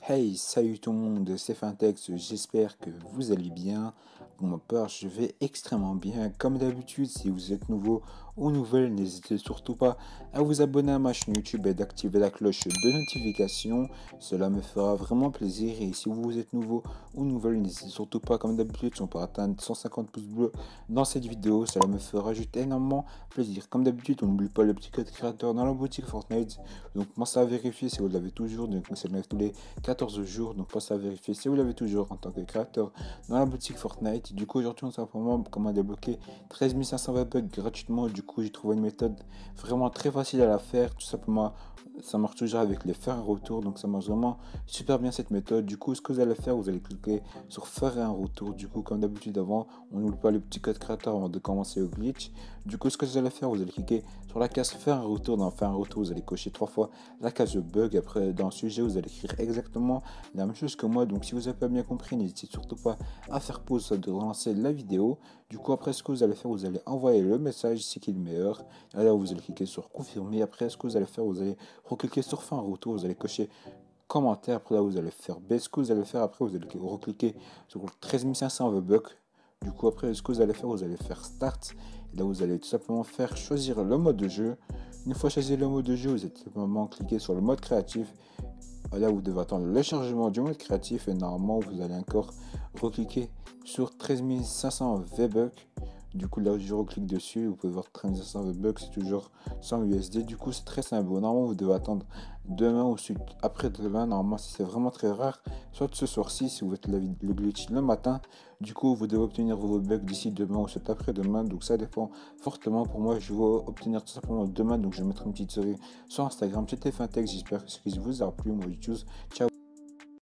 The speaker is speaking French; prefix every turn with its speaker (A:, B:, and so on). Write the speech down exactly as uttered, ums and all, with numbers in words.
A: Hey, salut tout le monde, c'est Fintex, j'espère que vous allez bien. Pour ma part, je vais extrêmement bien. Comme d'habitude, si vous êtes nouveau ou nouvelle, n'hésitez surtout pas à vous abonner à ma chaîne YouTube et d'activer la cloche de notification. Cela me fera vraiment plaisir. Et si vous êtes nouveau ou nouvelle, n'hésitez surtout pas, comme d'habitude, si on peut atteindre cent cinquante pouces bleus dans cette vidéo, cela me fera juste énormément plaisir. Comme d'habitude, on n'oublie pas le petit code créateur dans la boutique Fortnite. Donc, pensez à vérifier si vous l'avez toujours. Donc, ça met tous les quatorze jours, donc pensez à vérifier si vous l'avez toujours en tant que créateur dans la boutique Fortnite. Du coup, aujourd'hui, on sait vraiment comment débloquer treize mille cinq cents webbugs gratuitement. Du coup, j'ai trouvé une méthode vraiment très facile à la faire. Tout simplement, ça marche toujours avec les faire un retour, donc ça marche vraiment super bien cette méthode. Du coup, ce que vous allez faire, vous allez cliquer sur faire un retour. Du coup, comme d'habitude avant, on n'oublie pas le petit code créateur avant de commencer au glitch. Du coup, ce que vous allez faire, vous allez cliquer sur la case faire un retour. Dans faire un retour, vous allez cocher trois fois la case bug. Après, dans le sujet, vous allez écrire exactement la même chose que moi. Donc, si vous n'avez pas bien compris, n'hésitez surtout pas à faire pause, de relancer la vidéo. Du coup, après, ce que vous allez faire, vous allez envoyer le message, c'est qui est le meilleur. Et là, vous allez cliquer sur confirmer. Après, ce que vous allez faire, vous allez recliquer sur fin retour, vous allez cocher commentaire. Après, là, vous allez faire B. Ce que vous allez faire après, vous allez recliquer sur treize mille cinq cents webbucks. Du coup, après, ce que vous allez faire, vous allez faire Start. Et là, vous allez tout simplement faire choisir le mode de jeu. Une fois choisi le mode de jeu, vous allez tout simplement cliquer sur le mode créatif. Là, vous devez attendre le chargement du mode créatif et normalement, vous allez encore recliquer sur treize mille cinq cents V-Bucks. Du coup, là, je reclique dessus. Vous pouvez voir treize mille cinq cents V-Bucks, c'est toujours cent U S D. Du coup, c'est très simple. Normalement, vous devez attendre demain ou après-demain. Normalement, si c'est vraiment très rare, soit ce soir-ci, si vous faites le glitch le matin. Du coup, vous devez obtenir vos bugs d'ici demain ou cet après-demain. Donc, ça dépend fortement. Pour moi, je vais obtenir tout simplement demain. Donc, je vais mettre une petite série sur Instagram. C'était Fintex. J'espère que ce qui vous a plu. Moi, je choose. Ciao.